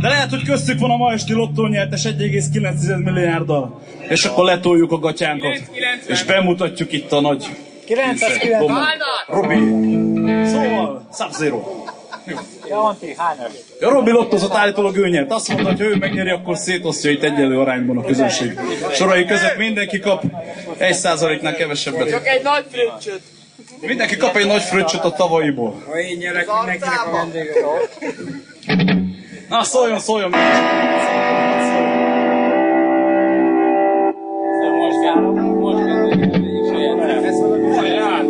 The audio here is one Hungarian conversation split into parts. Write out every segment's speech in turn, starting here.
De lehet, hogy köztük van a ma esti lottónyertes 1,9 milliárddal. És akkor letoljuk a gatyánkat. És bemutatjuk itt a nagy... 990. Robi. Szóval, Sub-Zero. Janti, hányas? Ja, Robi lottozott állítólag ő nyert. Azt mondta, hogy ha ő megnyeri, akkor szétosztja itt egyenlő arányban a közönség sorai között. Mindenki kap 1%-nál kevesebbet. Csak egy nagy fröccsöt. Mindenki kap egy nagy fröccsöt a tavalyiból. Ha én nyerek, mindenkinek a vendéget. Na, szóljon! Most kezdődik a saját. Ez valami saját.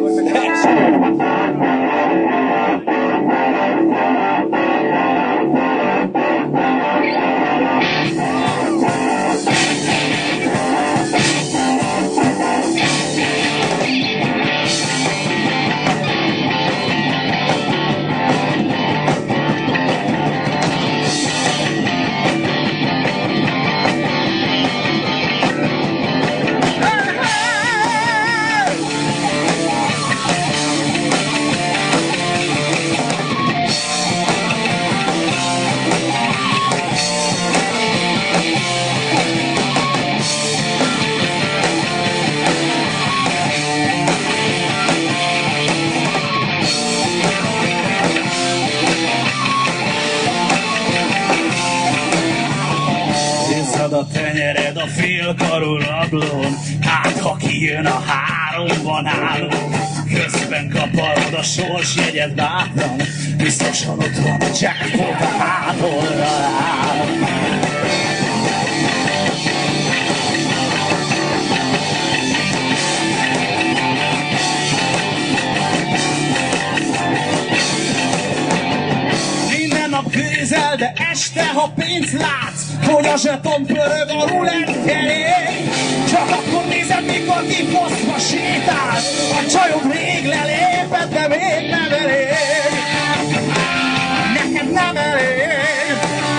A tenyered a félkarú rablón, hát ha kijön a háromban álló, közben kaparod a sorsjegyet bátran, biztosan ott van a jackpot a hátolra áll. Minden nap gőzel, de este, ha pénzt látsz, hogy a zseton pörög a rulett kerék, csak akkor nézed, mikor kifosztva sétál. A csajod rég lelépett, de még nem elég. Neked nem elég.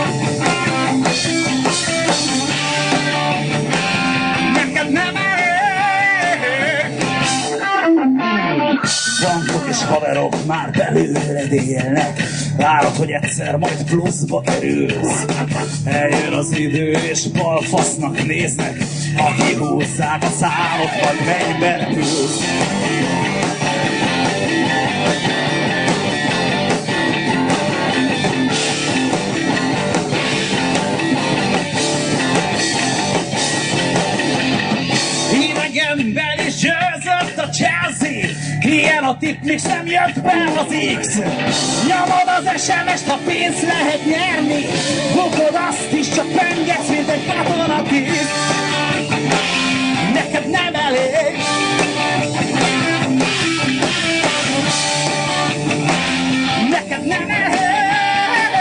Neked nem elég. Bankok és haverok már belőled élnek, várod, hogy egyszer majd pluszba kerülsz. Eljön az idő és balfasznak néznek, aki húzzák a számot, vagy mennybe repülsz. Idegenben is győzött a Chelsea, ilyen a tipp, még sem jött be az X. Nyomod az SMS-t, ha pénzt lehet nyerni, bukod azt is, csak pengetsz, mint egy katonakív. Neked nem elég. Neked nem elég.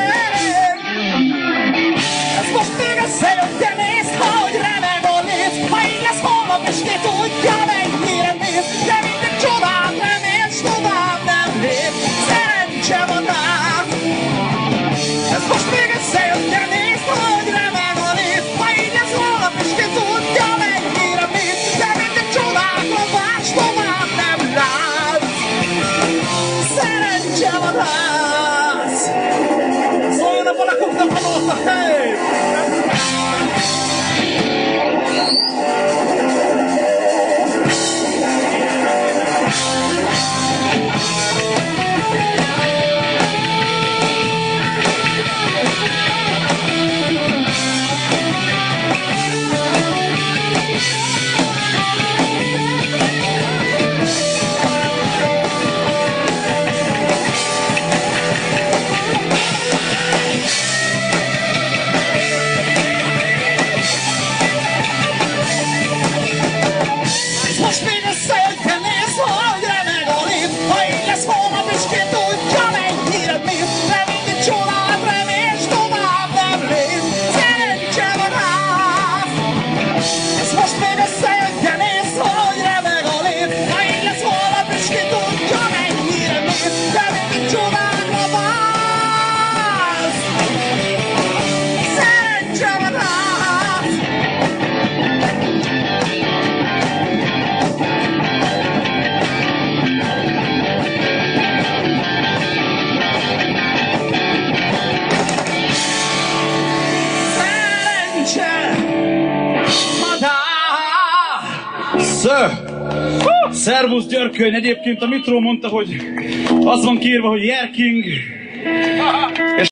Ez most még összejött, de nézd, hogy remeg a néz. Ha így lesz holnap, és ki tudja, mennyire néz. De mindig csodát remélsz, tovább nem lép. Szerencse van rá. Ez most még összejött, de nézd, hogy remeg a néz. Ha így lesz holnap, és ki tudja, mennyire néz. De mindig csodákra vársz, tovább nem látsz. Szerencse van rá. Szóljon a valakuknak a nóta, hey! nincsen madár. Szervusz Györköny, egyébként a Mitró mondta, hogy az van kiírva, hogy Jerking.